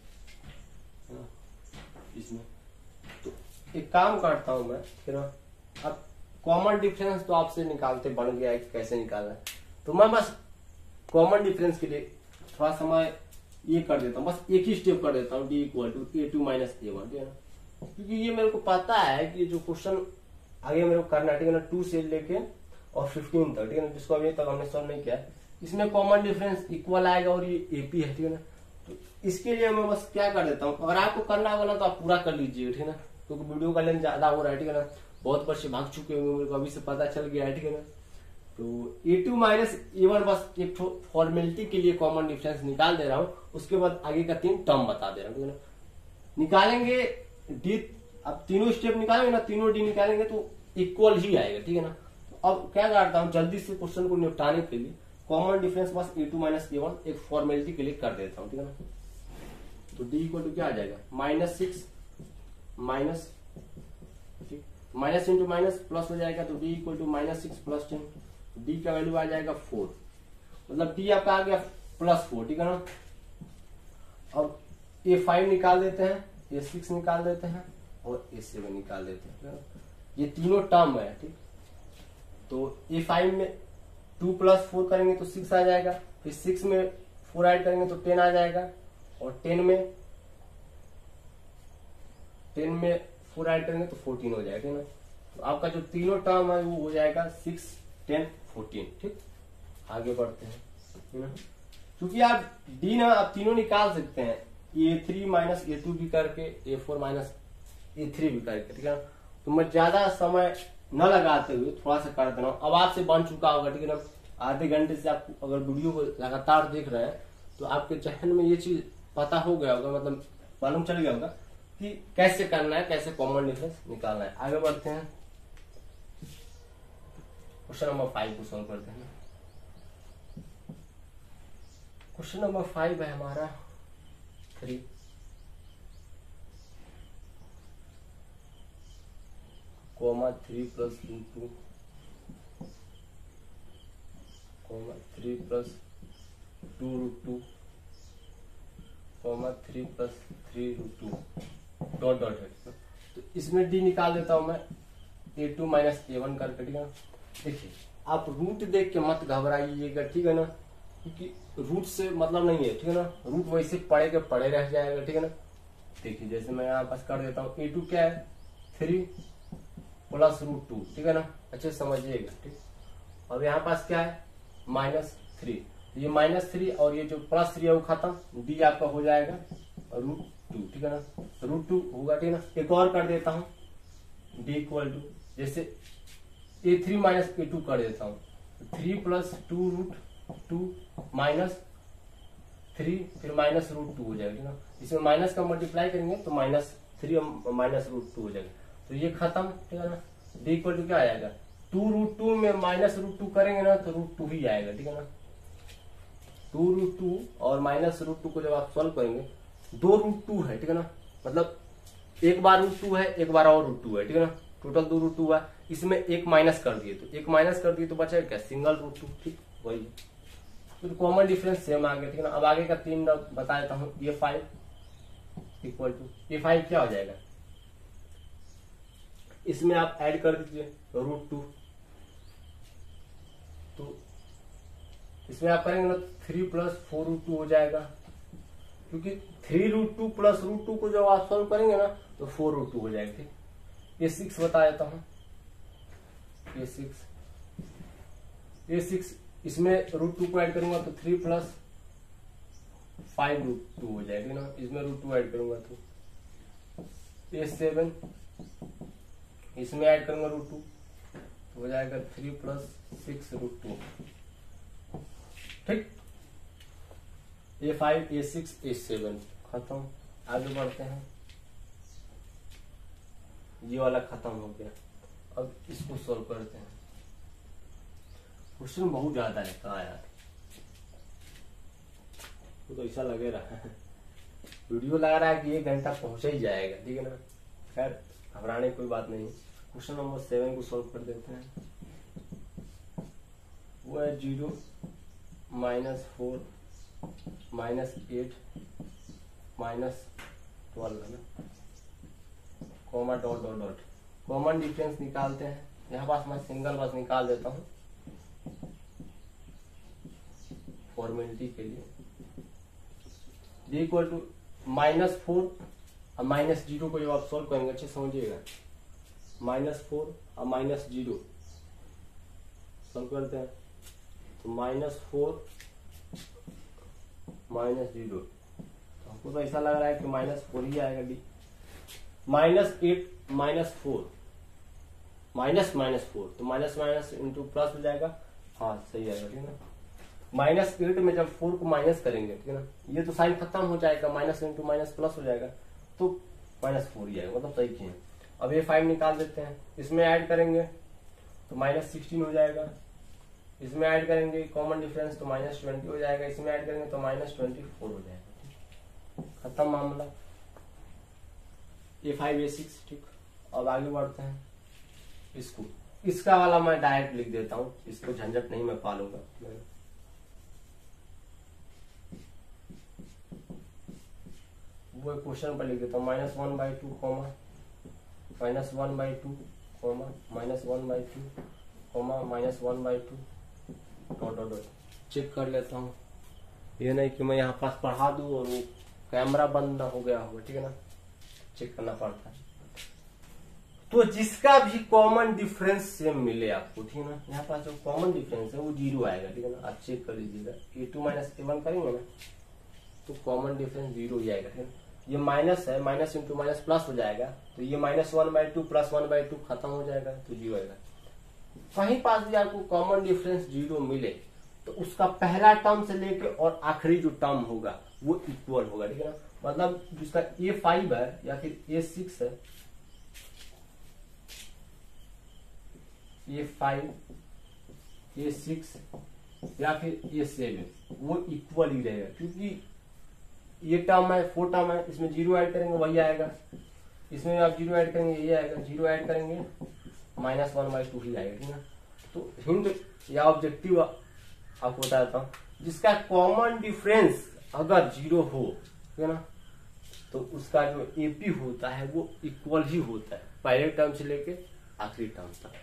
Speaker 1: इसमें। तो एक काम करता हूं मैं, फिर अब कॉमन डिफरेंस तो आपसे निकालते बन गया है कि कैसे निकालना है, तो मैं बस कॉमन डिफरेंस के लिए थोड़ा समय ये कर देता हूँ, बस एक ही स्टेप कर देता हूँ, D = A2 - A1, ठीक है ना। क्योंकि ये मेरे को पता है कि जो क्वेश्चन आगे मेरे को करना है, ठीक है ना, 2 से लेके और 15 तक, ठीक है ना, जिसको अभी तक हमने सॉल्व नहीं किया, इसमें कॉमन डिफरेंस इक्वल आएगा और ये AP है, ठीक है ना। तो इसके लिए मैं बस क्या कर देता हूँ, अगर आपको करना होगा ना तो आप पूरा कर लीजिए, ठीक है ना, क्योंकि वीडियो का लेंथ ज्यादा हो रहा है, ठीक है ना। बहुत बच्चे भाग चुके होंगे, मेरे को अभी से पता चल गया है, ठीक है ना। तो A2 - A1 बस एक फॉर्मेलिटी के लिए कॉमन डिफरेंस निकाल दे रहा हूँ, उसके बाद आगे का 3 टर्म बता दे रहा हूँ, ठीक है ना। निकालेंगे D, अब तीनों स्टेप निकालेंगे ना, तीनों D निकालेंगे तो इक्वल ही आएगा, ठीक है ना। तो अब क्या करता हूँ, जल्दी से क्वेश्चन को निपटाने के लिए कॉमन डिफरेंस बस A2 - A1 एक फॉर्मेलिटी के लिए कर देता हूँ, ठीक है ना। तो D = क्या आ जाएगा, -6 माइनस, ठीक, माइनस इंटू माइनस प्लस हो जाएगा, तो D = -6 + 10, D का वैल्यू आ जाएगा 4, मतलब D आपका आ गया +4, ठीक है ना। अब A5 निकाल देते हैं, A6 निकाल देते हैं और A7 निकाल देते हैं, ये तीनों टर्म है, ठीक। तो A5 में 2 + 4 करेंगे तो 6 आ जाएगा, फिर 6 में 4 ऐड करेंगे तो 10 आ जाएगा, और 10 में 4 ऐड करेंगे तो 14 हो जाएगा, ठीक है ना। तो आपका जो तीनों टर्म है वो हो जाएगा 6, 10, 14, ठीक। आगे बढ़ते हैं, ठीक है ना। क्योंकि आप D ना आप तीनों निकाल सकते हैं, A3 - A2 भी करके, A4 - A3 भी करके, ठीक है ना। तो मैं ज्यादा समय न लगाते हुए थोड़ा सा कर दे रहा हूँ। अब आपसे बन चुका होगा, ठीक है ना, आधे घंटे से आप अगर वीडियो को लगातार देख रहे हैं तो आपके जहन में ये चीज पता हो गया होगा, मतलब मालूम चल गया होगा कि कैसे करना है, कैसे कॉमन डिफरेंस निकालना है। आगे बढ़ते हैं। क्वेश्चन नंबर 5 को सॉल्व करते हैं। क्वेश्चन नंबर 5 है हमारा 3 comma 3 plus root 2 comma 3 plus 2 root 2 comma 3 plus 3 root 2 dot dot है। तो इसमें डी निकाल देता हूं मैं a2 माइनस a1 करके, ठीक है ना। देखिए आप रूट देख के मत घबराइएगा, ठीक है ना, क्योंकि रूट से मतलब नहीं है, ठीक है ना। रूट वैसे पड़े के पड़े रह जाएगा, ठीक है ना। देखिए जैसे मैं यहाँ पास कर देता हूँ, a2 क्या है 3 प्लस रूट 2, ठीक है ना, अच्छे से समझिएगा, ठीक। अब यहाँ पास क्या है -3, ये -3 और ये जो +3 है वो खत्म, डी आपका हो जाएगा रूट 2, ठीक है ना। रूट 2 होगा, ठीक है ना। एक और कर देता हूँ डी इक्वल टू, जैसे a3 माइनस a2 कर देता हूँ, 3 प्लस 2 रूट 2 माइनस 3 फिर माइनस रूट 2 हो जाएगा, ठीक है ना। इसमें माइनस का मल्टीप्लाई करेंगे तो -3 माइनस रूट 2 हो जाएगा, तो ये खत्म, ठीक है ना। डी इक्वल टू क्या आ जाएगा 2 रूट 2 में माइनस रूट 2 करेंगे ना तो रूट 2 ही आएगा, ठीक है ना। 2 रूट 2 और माइनस रूट 2 को जब आप सॉल्व करेंगे 2 रूट 2 है, ठीक है ना, मतलब एक बार रूट 2 है, एक बार और रूट 2 है, ठीक है ना। टोटल 2 रूट 2 है, इसमें एक माइनस कर दिए, तो एक माइनस कर दिए तो बचेगा क्या सिंगल रूट 2, ठीक वही। तो कॉमन डिफरेंस सेम आ गया, ठीक है ना। अब आगे का 3 बता देता हूँ, ये 5 इक्वल टू ये 5 क्या हो जाएगा, इसमें आप ऐड कर दीजिए रूट 2, तो इसमें आप करेंगे ना 3 प्लस 4 रूट 2 हो जाएगा, क्योंकि 3 रूट 2 प्लस रूट 2 को जब आप सॉल्व करेंगे ना तो 4 रूट 2 हो जाएगा, ठीक। ये 6 बता देता हूं, ये 6 इसमें रूट 2 को ऐड करूंगा तो 3 प्लस 5 रूट 2 हो जाएगा ना, इसमें रूट 2 ऐड करूंगा तो ये 7 इसमें ऐड करूंगा रूट 2 तो हो जाएगा 3 प्लस 6 रूट 2, ठीक। ये 5 ये 6 ये 7 खत्म। आगे बढ़ते हैं, ये वाला खत्म हो गया। अब इसको सॉल्व करते हैं। क्वेश्चन बहुत ज्यादा है, कहा यार तो ऐसा लगे रहा है वीडियो लगा रहा है कि 1 घंटा पहुंच ही जाएगा, ठीक है ना। खैर घबराने की कोई बात नहीं। क्वेश्चन नंबर 7 को सॉल्व कर देते हैं। वो है 0 -4 -8 -12 है ना, comma dot dot dot. Common difference निकालते हैं। यहाँ पास मैं सिंगल बस निकाल देता हूँ फॉर्मेलिटी के लिए। डी इक्वल टू -4 और -0 को जब आप सॉल्व करेंगे अच्छे समझिएगा, -4 और -0 सॉल्व करते हैं तो -4 -0, तो हमको तो ऐसा लग रहा है कि -4 ही आएगा डी। -8 -4 -4 तो माइनस इंटू प्लस हो जाएगा, हाँ सही आएगा, ठीक है ना। -8 में जब 4 को माइनस करेंगे, ठीक है ना, ये तो साइन खत्म हो जाएगा, माइनस इंटू माइनस प्लस हो जाएगा तो -4 ही आएगा, मतलब सही किए। अब ये 5 निकाल देते हैं, इसमें ऐड करेंगे तो -16 हो जाएगा, इसमें ऐड करेंगे कॉमन डिफरेंस तो -20 हो जाएगा, इसमें ऐड करेंगे तो -24 हो जाएगा, खत्म मामला। ये 5 ये 6, ठीक। अब आगे बढ़ते हैं। इसको इसका वाला मैं डायरेक्ट लिख देता हूं, इसको झंझट नहीं मैं पालूंगा। वो क्वेश्चन पर लिख देता हूँ -1/2 comma -1/2 comma -1/2 comma -1/2 dot dot dot. Check कर लेता हूँ, ये नहीं कि मैं यहाँ पास पढ़ा दूं और वो कैमरा बंद हो गया होगा, ठीक है ना, चेक करना पड़ता है। तो जिसका भी कॉमन डिफरेंस सेम मिले आपको, ठीक है ना, यहाँ पास जो कॉमन डिफरेंस है वो 0 आएगा, ठीक है ना, आप चेक कर लीजिएगा। a2 - a1 करेंगे ना तो कॉमन डिफरेंस 0 ही आएगा, ठीक है। ये माइनस है, माइनस इंटू माइनस प्लस हो जाएगा तो ये -1/2 + 1/2 खत्म हो जाएगा तो 0 आएगा। कहीं पास भी आपको कॉमन डिफरेंस 0 मिले तो उसका पहला टर्म से लेके और आखिरी जो टर्म होगा वो इक्वल होगा, ठीक है ना। मतलब जिसका a5 है या फिर a6 है, a5 A6 या फिर A7 वो इक्वल ही रहेगा, क्योंकि ये टर्म है 4 टर्म है, इसमें 0 ऐड करेंगे वही आएगा, इसमें आप 0 ऐड करेंगे ये आएगा, 0 ऐड करेंगे -1/2 ही आएगा, ठीक है। तो हिंट या ऑब्जेक्टिव आपको बताता हूँ, जिसका कॉमन डिफरेंस अगर 0 हो, ठीक है ना, तो उसका जो एपी होता है वो इक्वल ही होता है पहले टर्म से लेके आखिरी टर्म तक।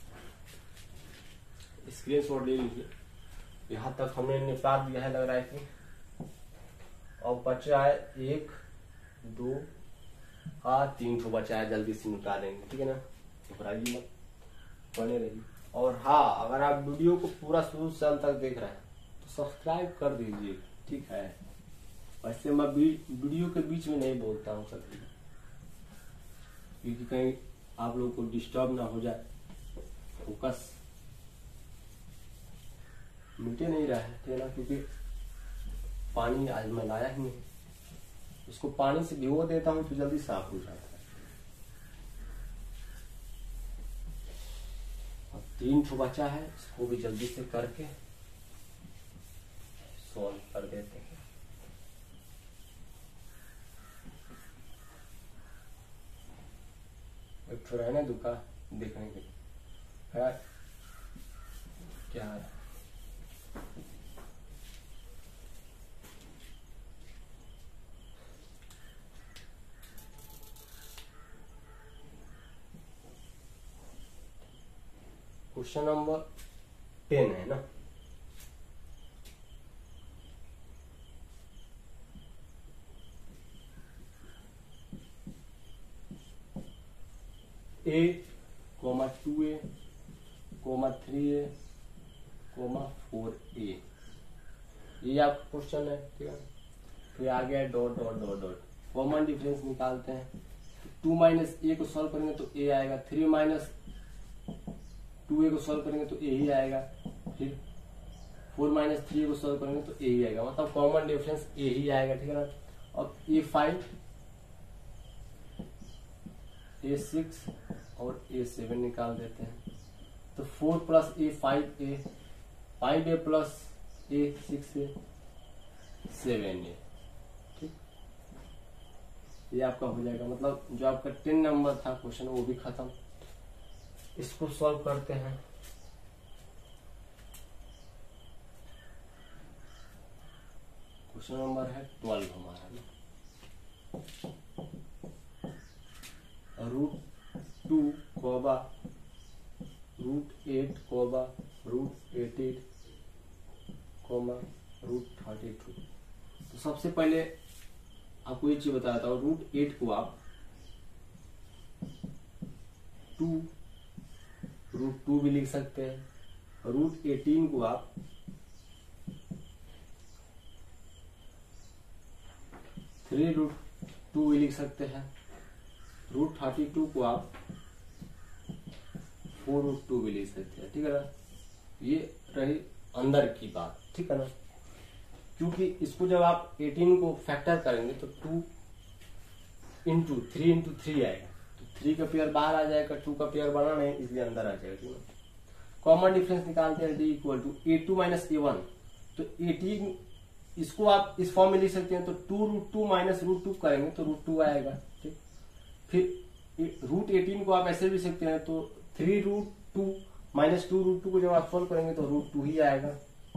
Speaker 1: स्क्रीनशॉट ले लीजिए। यहाँ तक हमने निपटा दिया है लग रहा है कि, और बचा है 1 2 3 तो बचा है, जल्दी से निपटा देंगे, ठीक है ना। घबराइए मत, बने रहिए। और हाँ, अगर आप वीडियो को पूरा शुरू से अंत तक देख रहे हैं तो सब्सक्राइब कर दीजिए, ठीक है। वैसे मैं वीडियो के बीच में नहीं बोलता हूँ कभी, क्योंकि कहीं आप लोगों को डिस्टर्ब ना हो जाए, फोकस मिटे नहीं रहा है, ठीक है ना, क्योंकि पानी आज मैं लाया ही नहीं, इसको पानी से भिगो देता हूँ तो जल्दी साफ हो जाता है। और 3 ठो बचा है, इसको भी जल्दी से करके सॉल्व कर देते हैं। एक ठो रहने दुका देखने के है क्या है। क्वेश्चन नंबर 10 है ना। A, 2A, 3A, 4A, ये आपका क्वेश्चन है, ठीक है। फिर आ गया dot dot dot dot, common difference निकालते हैं। 2 - A को सॉल्व करेंगे तो A आएगा, 3 - 2A को सॉल्व करेंगे तो A ही आएगा, फिर 4 - 3A को सॉल्व करेंगे तो A ही आएगा, मतलब कॉमन डिफरेंस A ही आएगा, ठीक है ना। अब A5, A6 और A7 निकाल देते हैं, तो 4 + A 5A, 5A + A 6A 7A, ठीक। ये आपका हो जाएगा, मतलब जो आपका 10 नंबर था क्वेश्चन वो भी खत्म। इसको सॉल्व करते हैं। क्वेश्चन नंबर है 12 हमारा ना। √2, √8, √88, √32। तो सबसे पहले आपको ये चीज बताता हूँ, √8 को आप 2√2 भी लिख सकते हैं, √18 को आप 3√2 भी लिख सकते हैं, √32 को आप 4√2 भी लिख सकते हैं, ठीक है ना। ये रही अंदर की बात, ठीक है ना, क्योंकि इसको जब आप 18 को फैक्टर करेंगे तो 2 × 3 × 3 आएगा, तो 3 का पेयर बाहर आ जाएगा, 2 का पेयर बना नहीं इसलिए अंदर आ जाएगा, ठीक है। कॉमन डिफरेंस निकालते हैं, D = A2 - A1, तो 18 इसको आप इस फॉर्म में लिख सकते हैं, तो 2√2 - √2 करेंगे तो √2 आएगा, ठीक। फिर √18 को आप ऐसे भी लिख सकते हैं, तो 3√2 - 2√2 को जब आप सॉल्व करेंगे तो √2 ही आएगा।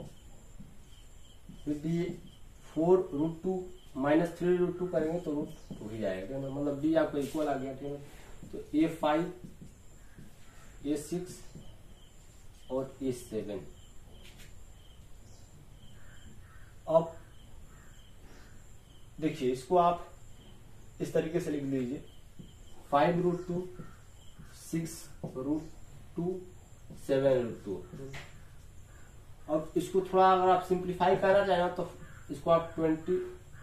Speaker 1: फिर D 4√2 - 3√2 करेंगे तो √2 ही आएगा, मतलब D आपका इक्वल आ गया, ठीक है। तो A5, A6 और A7। अब देखिए, इसको आप इस तरीके से लिख लीजिए, 5√2, 6√2, 7√2। अब इसको थोड़ा अगर आप सिंप्लीफाई करना चाहें तो इसको आप 20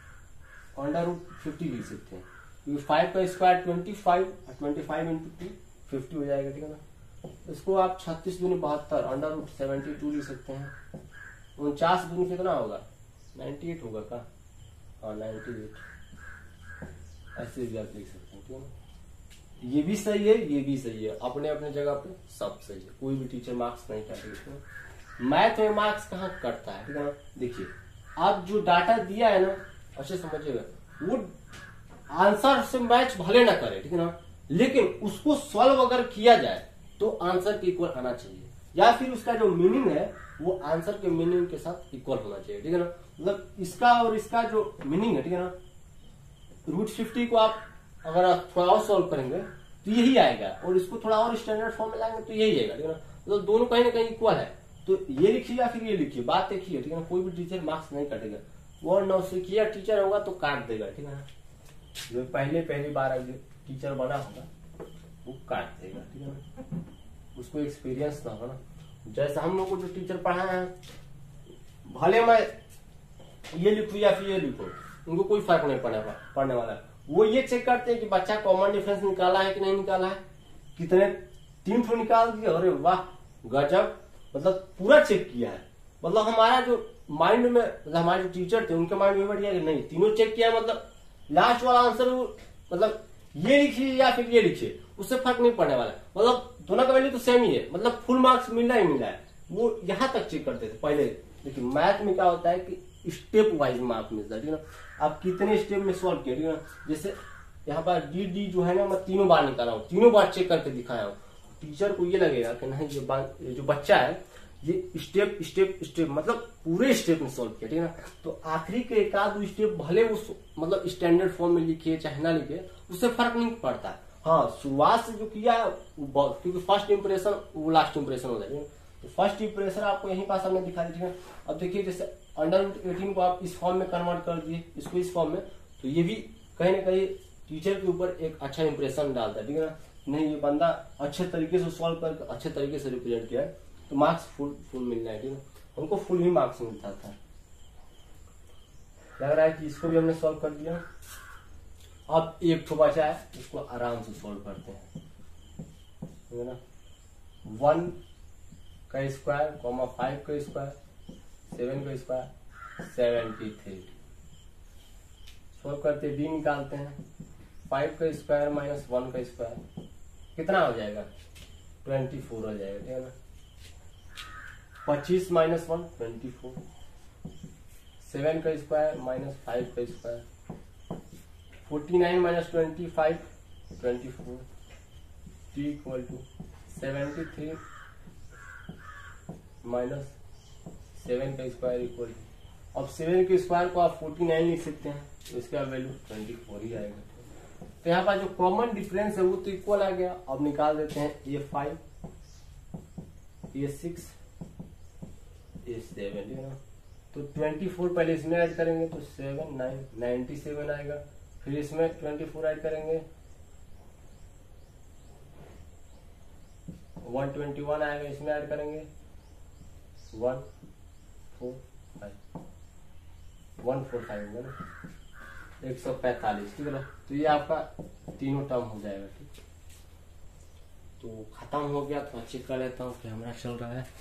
Speaker 1: √50 लिख सकते हैं, क्योंकि 5 का स्क्वायर 25 और 25 × 2 50 हो जाएगा, ठीक है ना। इसको आप 36 दूनी 72 √72 लिख सकते हैं। 49 दूनी कितना होगा, 98 होगा का, हाँ 98, ऐसे भी आप लिख सकते हैं, ठीक है ना। ये भी सही है, ये भी सही है, अपने अपने जगह पे सब सही है, कोई भी टीचर मार्क्स नहीं काटेगा। मैथ में मार्क्स कहाँ कटता है, ठीक है ना। देखिए आप जो डाटा दिया है ना, अच्छे समझिएगा, वो आंसर से मैच भले ना करे, ठीक है ना, लेकिन उसको सॉल्व अगर किया जाए तो आंसर के इक्वल आना चाहिए, या फिर उसका जो मीनिंग है वो आंसर के मीनिंग के साथ इक्वल होना चाहिए, ठीक है ना। मतलब इसका और इसका जो मीनिंग है, ठीक है ना, √50 को आप अगर आप थोड़ा और सॉल्व करेंगे तो यही आएगा, और इसको थोड़ा और स्टैंडर्ड फॉर्म में लाएंगे तो यही आएगा, ठीक है ना। मतलब दोनों कहीं ना कहीं इक्वल है, तो ये लिखिए या फिर ये लिखिए, बात एक ही है, ठीक है ना। कोई भी टीचर मार्क्स नहीं काटेगा, वो नौसिखिया टीचर होगा तो काट देगा, ठीक है ना। जो पहली बार टीचर बना होगा वो काट देगा, ठीक है ना, उसको एक्सपीरियंस ना होगा ना। जैसे हम लोग को जो टीचर पढ़ाए हैं, भले मैं ये लिखूं या फिर ये लिखूं, उनको कोई फर्क नहीं पड़ने वाला है। वो ये चेक करते हैं कि बच्चा कॉमन डिफरेंस निकाला है कि नहीं निकाला है, कितने 3 ठो निकाल दिए, अरे वाह गजब, मतलब पूरा चेक किया है। मतलब हमारा जो माइंड में, मतलब हमारे जो टीचर थे उनके माइंड में बढ़ गया कि नहीं तीनों चेक किया, मतलब लास्ट वाला आंसर मतलब ये लिखिए या फिर ये लिखिए, उससे फर्क नहीं पड़ने वाला, मतलब दोनों का वैल्यू तो सेम ही है, मतलब फुल मार्क्स मिलना ही मिला है। वो यहां तक चेक करते थे पहले। लेकिन मैथ में क्या होता है कि स्टेप वाइज मार्क्स मिलता है, ठीक है ना। आप कितने स्टेप में सॉल्व किए, ठीक है ना। जैसे यहाँ पर डी जो है ना, मैं 3 बार निकाला हूँ, 3 बार चेक करके दिखाया हूँ। टीचर को ये लगेगा कि नहीं ये जो बच्चा है ये स्टेप मतलब पूरे स्टेप में सॉल्व किया, ठीक है ना। तो आखिरी के एक आध स्टेप भले उस मतलब स्टैंडर्ड फॉर्म में लिखे चाहे ना लिखे, उससे फर्क नहीं पड़ता। हाँ, शुरुआत से जो किया है क्योंकि फर्स्ट इंप्रेशन वो लास्ट इंप्रेशन हो जाएगा, तो फर्स्ट इंप्रेशन आपको यहीं पास हमने दिखा दीजिए। अब देखिए जैसे √18 को आप इस फॉर्म में कन्वर्ट कर दिए, इसको इस फॉर्म में, तो ये भी कहीं ना कहीं टीचर के ऊपर एक अच्छा इंप्रेशन डालता है, ठीक है ना। नहीं ये बंदा अच्छे तरीके से सॉल्व करके अच्छे तरीके से रिप्रेजेंट किया है, तो मार्क्स फुल मिलना है, ठीक है। हमको फुल ही मार्क्स मिलता था। लग रहा है कि इसको भी हमने सॉल्व कर दिया। अब एक ठो बचा है, इसको आराम से सॉल्व करते हैं, ठीक है ना। 1 का स्क्वायर, 5 का स्क्वायर, 7 का स्क्वायर, 73। सॉल्व करते डी निकालते हैं। 5 का स्क्वायर माइनस 1 का स्क्वायर कितना हो जाएगा, 24 हो जाएगा, ठीक है ना। 25 माइनस 1 24, 7 का स्क्वायर माइनस 5 का square, 49 minus 25 24, t equal to 73 minus 7 का स्क्वायर इक्वल टू, अब 7 के स्क्वायर को आप 49 लिख सकते हैं, तो इसका वैल्यू 24 ही आएगा। तो यहाँ पर जो कॉमन डिफरेंस है वो तो इक्वल आ गया। अब निकाल देते हैं ये 5, ये 6, ये 7, है ना। तो 24 पहले इसमें ऐड करेंगे तो 7 9 97 आएगा, फिर इसमें 24 ऐड करेंगे 121 आएगा, इसमें ऐड करेंगे 145 है ना, 145, ठीक है ना। तो ये आपका तीनों टर्म हो जाएगा, ठीक। तो खत्म हो गया, तो चेक कर लेता हूँ कैमरा चल रहा है।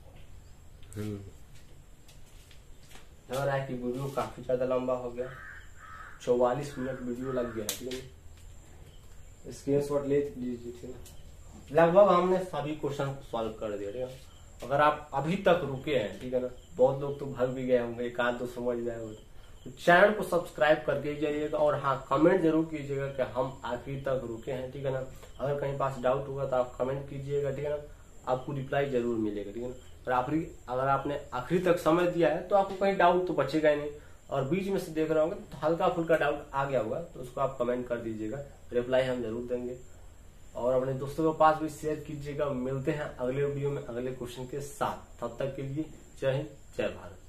Speaker 1: लग रहा है कि वीडियो काफी ज्यादा लंबा हो गया, 44 मिनट वीडियो लग गया, ठीक है। स्क्रीनशॉट ले लीजिए, ठीक है। लगभग हमने सभी क्वेश्चन सॉल्व कर दिए, ठीक है। अगर आप अभी तक रुके हैं, ठीक है ना, बहुत लोग तो भाग भी गए होंगे, एक आध तो समझ गए होंगे, तो चैनल को सब्सक्राइब करके जाइएगा, और हाँ कमेंट जरूर कीजिएगा कि हम आखिर तक रुके हैं, ठीक है ना। अगर कहीं पास डाउट होगा तो आप कमेंट कीजिएगा, ठीक है ना, आपको रिप्लाई जरूर मिलेगा, ठीक है ना। और अगर आपने आखिरी तक समय दिया है तो आपको कहीं डाउट तो बचेगा ही नहीं, और बीच में से देख रहे होंगे तो हल्का फुल्का डाउट आ गया होगा तो उसको आप कमेंट कर दीजिएगा, रिप्लाई हम जरूर देंगे। और अपने दोस्तों के पास भी शेयर कीजिएगा। मिलते हैं अगले वीडियो में अगले क्वेश्चन के साथ, तब तक के लिए जय हिंद जय भारत।